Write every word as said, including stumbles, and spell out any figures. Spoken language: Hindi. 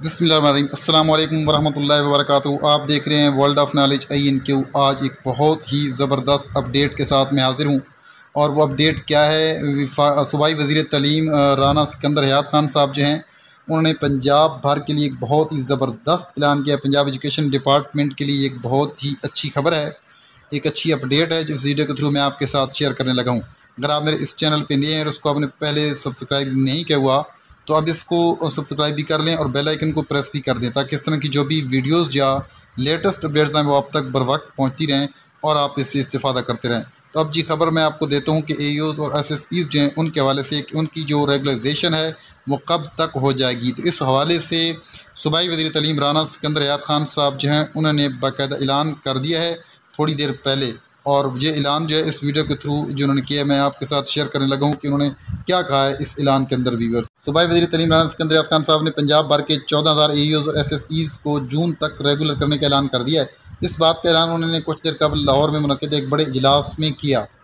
बिस्मिल्लाहिर्रहमानिर्रहीम अस्सलाम वालेकुम वरहमतुल्लाहि वबरकातुहू। आप देख रहे हैं world of knowledge I N Q. आज एक बहुत ही ज़बरदस्त अपडेट के साथ मैं हाज़िर हूँ और वो अपडेट क्या है, सूबाई वज़ीर तलीम राना सिकंदर हयात खान साहब जो हैं, उन्होंने पंजाब भर के लिए एक बहुत ही ज़बरदस्त ऐलान किया। पंजाब एजुकेशन डिपार्टमेंट के लिए एक बहुत ही अच्छी खबर है, एक अच्छी अपडेट है जो इस वीडियो के थ्रू मैं आपके साथ शेयर करने लगा हूँ। अगर आप मेरे इस चैनल पे नए हैं और उसको आपने पहले सब्सक्राइब नहीं किया हुआ तो अब इसको सब्सक्राइब भी कर लें और बेल आइकन को प्रेस भी कर दें, ताकि इस तरह की जो भी वीडियोस या लेटेस्ट अपडेट्स हैं वो आप तक बर वक्त पहुँचती रहें और आप इससे इस्तेफ़ादा करते रहें। तो अब जी खबर मैं आपको देता हूँ कि ए ई ओज़ और एस एस ईज़ जो हैं उनके हवाले से कि उनकी जो रेगुलराइजेशन है वो कब तक हो जाएगी। तो इस हवाले से सूबाई वज़ीर तलीम राना सिकंदर हयात खान साहब जो हैं उन्होंने बाकायदा ऐलान कर दिया है थोड़ी देर पहले, और ये ऐलान जो है इस वीडियो के थ्रू जो उन्होंने किया मैं आपके साथ शेयर करने लगा हूँ कि उन्होंने क्या कहा है इस ऐलान के अंदर। व्यूअर्स, सूबाई वज़ीर तलीम राना सिकंदर हयात खान साहब ने पंजाब भर के चौदह हज़ार ए ई ओज़ और एस एस ईज़ को जून तक रेगुलर करने का ऐलान कर दिया है। इस बात का ऐलान उन्होंने कुछ देर कबल लाहौर में मुनक़िद एक बड़े इजलास में किया।